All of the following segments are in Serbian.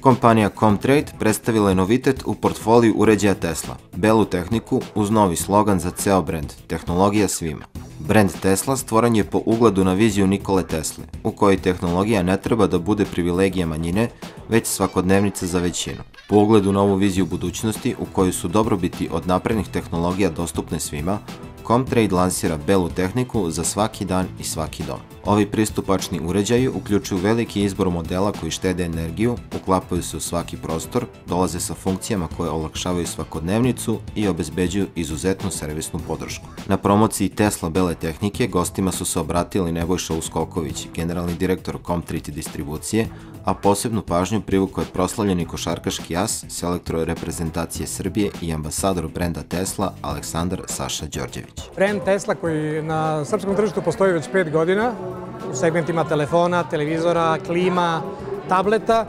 Kompanija Comtrade predstavila je novitet u portfoliju uređaja Tesla, belu tehniku uz novi slogan za ceo brend, tehnologija svima. Brend Tesla stvoren je po ugledu na viziju Nikole Tesle, u kojoj tehnologija ne treba da bude privilegija manjine, već svakodnevnica za većinu. Po ugledu na ovu viziju budućnosti, u kojoj su dobrobiti od naprednih tehnologija dostupne svima, Comtrade lansira belu tehniku za svaki dan i svaki dom. Ovi pristupačni uređaji uključuju veliki izbor modela koji štede energiju, uklapaju se u svaki prostor, dolaze sa funkcijama koje olakšavaju svakodnevnicu i obezbeđuju izuzetnu servisnu podršku. Na promociji Tesla bele tehnike gostima su se obratili Nebojša Uskoković, generalni direktor Comtrade distribucije, a posebnu pažnju privukao je proslavljeni košarkaški as, selektor reprezentacije Srbije i ambasador brenda Tesla Aleksandar Saša Đorđević. Brend Tesla koji na srpskom tržištu postoji već 5 godina u segmentima telefona, televizora, klima, tableta,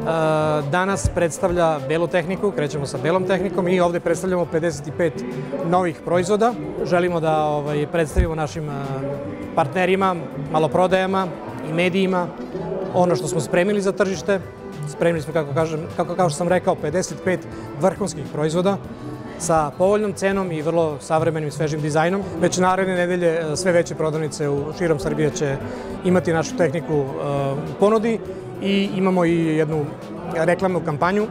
danas predstavlja belu tehniku, krećemo sa belom tehnikom i ovde predstavljamo 55 novih proizvoda. Želimo da predstavimo našim partnerima, maloprodajama i medijima ono što smo spremili za tržište. Spremili smo, kao što sam rekao, 55 vrhunskih proizvoda sa povoljnom cenom i vrlo savremenim i svežim dizajnom. Već naredne nedelje sve veće prodavnice širom Srbije će imati našu tehniku u ponudi i imamo i jednu reklamnu kampanju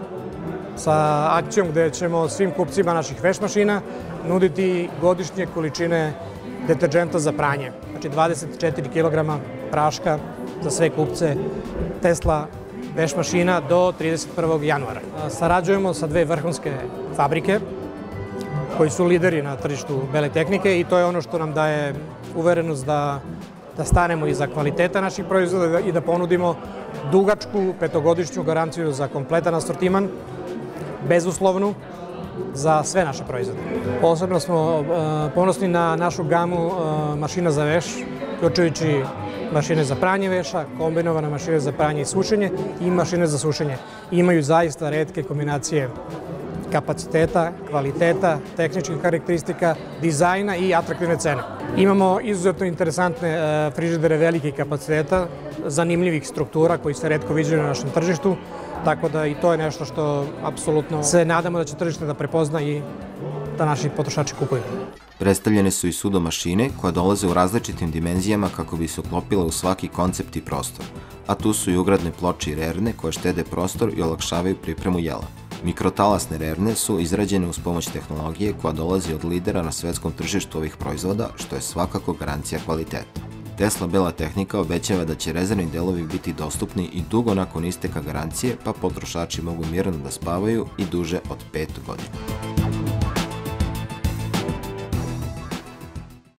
sa akcijom gde ćemo svim kupcima naših veš mašina nuditi godišnje količine deterđenta za pranje. Znači 24 kg praška za sve kupce Tesla veš mašina do 31. januara. Sarađujemo sa dve vrhunske fabrike koji su lideri na tržištu bele tehnike i to je ono što nam daje uverenost da stanemo iza kvaliteta naših proizvoda i da ponudimo dugačku petogodišnju garanciju za kompletan asortiman, bezuslovnu, za sve naše proizvode. Posebno smo ponosni na našu gamu mašina za veš, uključujući mašine za pranje veša, kombinovane mašine za pranje i sušenje i mašine za sušenje. Imaju zaista retke kombinacije kapaciteta, kvaliteta, tehničkih karakteristika, dizajna i atraktivne cene. Imamo izuzetno interesantne frižidere velikih kapaciteta, zanimljivih struktura koji se retko viđaju na našem tržištu, tako da i to je nešto što apsolutno se nadamo da će tržište da prepozna i da naši potrošači kupuju. Predstavljene su i sudo mašine koje dolaze u različitim dimenzijama kako bi se uklopile u svaki koncept i prostor, a tu su i ugradne ploče i rerne koje štede prostor i olakšavaju pripremu jela. Mikrotalasne rerne su izrađene uz pomoć tehnologije koja dolazi od lidera na svetskom tržištu ovih proizvoda, što je svakako garancija kvaliteta. Tesla bela tehnika obećava da će rezervni delovi biti dostupni i dugo nakon isteka garancije, pa potrošači mogu mirno da spavaju i duže od 5 godina.